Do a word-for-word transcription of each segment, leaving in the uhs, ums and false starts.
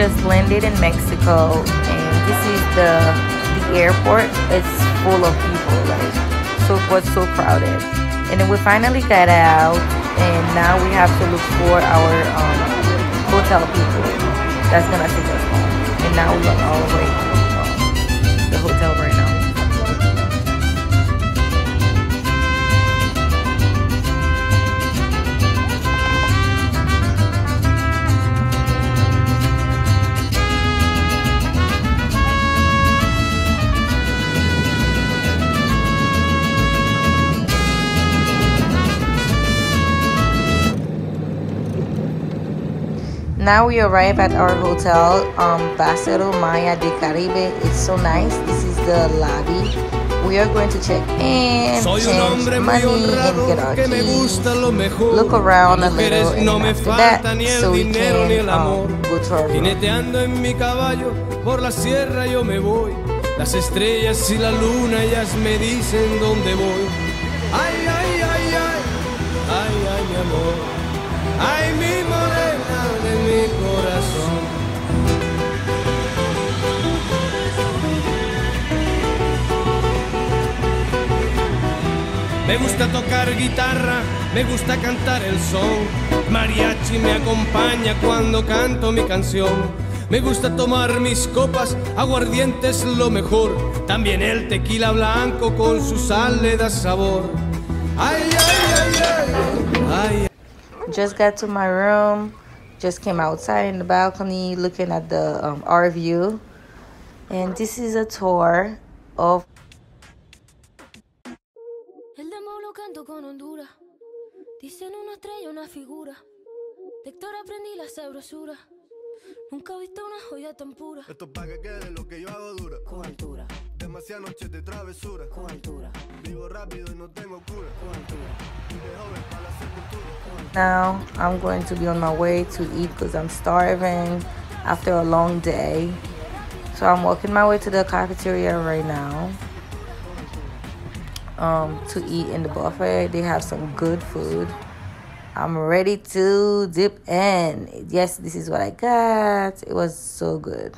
just landed in Mexico, and this is the the airport. It's full of people, like so it was so crowded. And then we finally got out, and now we have to look for our um, hotel people that's gonna take us home. And now we're on our way to um, the hotel right now. Now we arrive at our hotel, um, Paseo Maya de Caribe. It's so nice. This is the lobby. We are going to check in, change money, and get our keys. Look around a little, and after that, so we can um, go to our room. Jineteando en mi caballo por la sierra yo me voy. Las estrellas y la luna ellas me dicen dónde voy. Ay, ay, ay, ay, ay, ay, mi amor. Ay, mi morena de mi corazón. Me gusta tocar guitarra, me gusta cantar el son. Mariachi me acompaña cuando canto mi canción. Me gusta tomar mis copas, aguardiente es lo mejor. También el tequila blanco con su sal le da sabor. Ay, ay, ay, ay, ay. Just got to my room, just came outside in the balcony looking at the um, our view, and this is a tour of El demo lo canto con Honduras. Dicen una estrella, una figura. De Héctor aprendí la sabrosura. Nunca he visto una joya tan pura. Esto pa' que quede lo que yo hago dura. Con altura. Demasiadas noches de travesura. Con altura. Vivo rápido y no tengo cura. Con altura. Y de joven para la sepultura. now. I'm going to be on my way to eat because I'm starving after a long day. So I'm walking my way to the cafeteria right now um, to eat in the buffet. They have some good food. I'm ready to dip in. Yes, this is what I got. It was so good.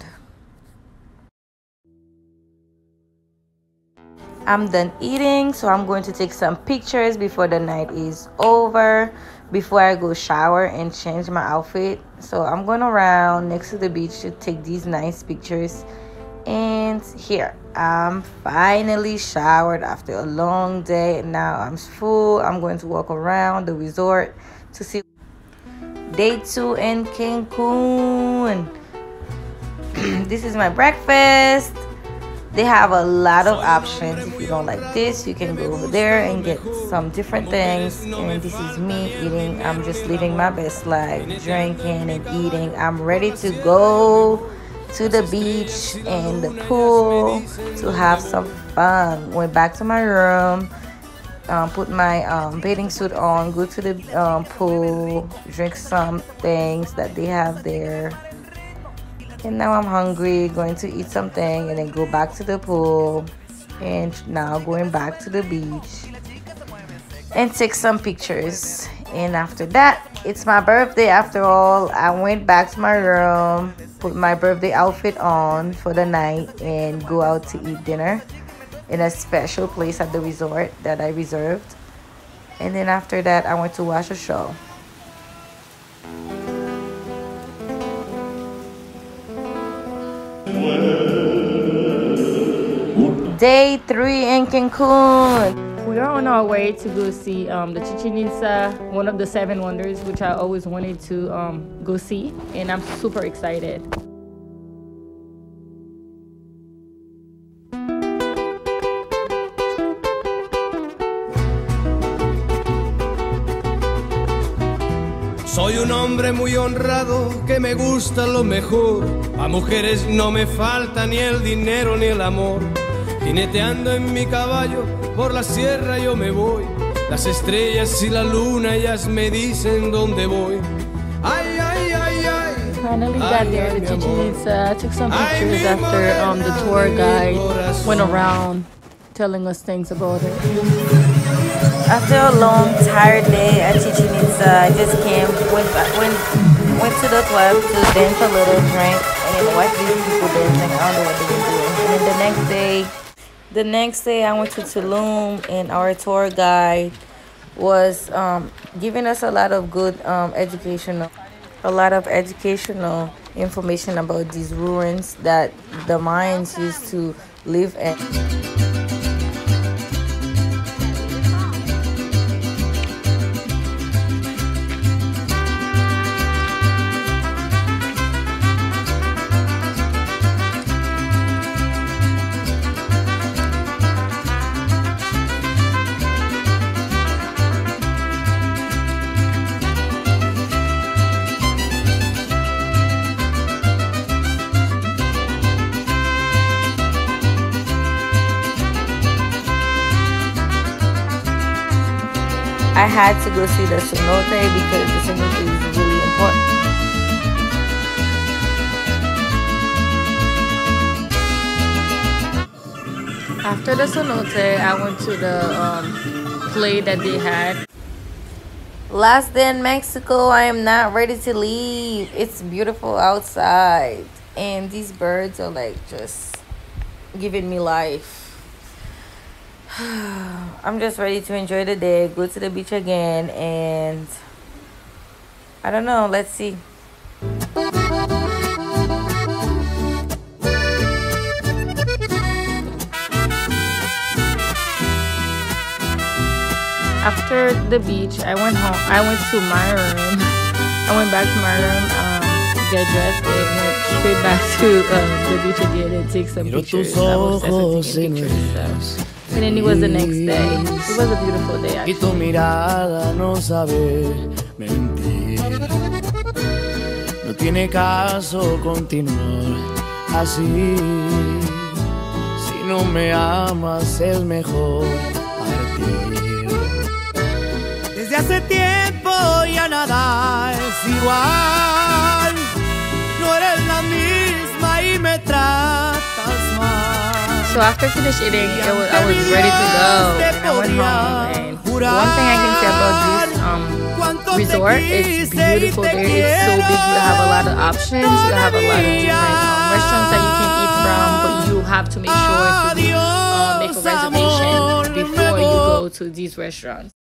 I'm done eating, so I'm going to take some pictures before the night is over, before I go shower and change my outfit. So I'm going around next to the beach to take these nice pictures. And here, I'm finally showered after a long day. Now I'm full. I'm going to walk around the resort to see day two in Cancun. This is my breakfast. They have a lot of options. If you don't like this, you can go over there and get some different things. And this is me eating. I'm just living my best life, drinking and eating. I'm ready to go to the beach and the pool to have some fun. Went back to my room, um, put my um, bathing suit on, go to the um, pool, drink some things that they have there. And now I'm hungry, going to eat something and then go back to the pool. And now going back to the beach and take some pictures. And after that, it's my birthday after all. I went back to my room, put my birthday outfit on for the night and go out to eat dinner in a special place at the resort that I reserved. And then after that, I went to watch a show. Day three in Cancun. We are on our way to go see um, the Chichen Itza, one of the seven wonders, which I always wanted to um, go see, and I'm super excited. Soy un hombre muy honrado que me gusta lo mejor. A mujeres no me falta ni el dinero ni el amor. Jineteando en mi caballo por la sierra yo me voy. Las estrellas y la luna ellas me dicen dónde voy. Ay, ay, ay, ay. Finally got there, the Chichen Itza. I took some pictures after um, the tour guide went around telling us things about it. After a long, tired day at Chichen Itza, I just came, went, went went to the club to dance a little, drink, and then watch these people dancing. I don't know what they were doing. And then the next day, the next day I went to Tulum, and our tour guide was um, giving us a lot of good um, educational, a lot of educational information about these ruins that the Mayans used to live in. I had to go see the cenote because the cenote is really important. After the cenote, I went to the um, play that they had. Last day in Mexico, I am not ready to leave. It's beautiful outside, and these birds are like just giving me life. I'm just ready to enjoy the day, go to the beach again, and I don't know, let's see. After the beach, I went home. I went to my room. I went back to my room, um, get dressed, and went straight back to um, the beach again and take some pictures. I was taking pictures. So. And then it was the next day. It was a beautiful day, actually. Y tu mirada no sabe mentir. No tiene caso continuar así. Si no me amas es mejor partir. Desde hace tiempo ya nada es igual. No eres la misma y me tratas mal. So after finish eating, it was, I was ready to go, and I went home. And one thing I can say about this um, resort, it's beautiful there. It's so big. You have a lot of options. You have a lot of different um, restaurants that you can eat from, but you have to make sure to do, um, make a reservation before you go to these restaurants.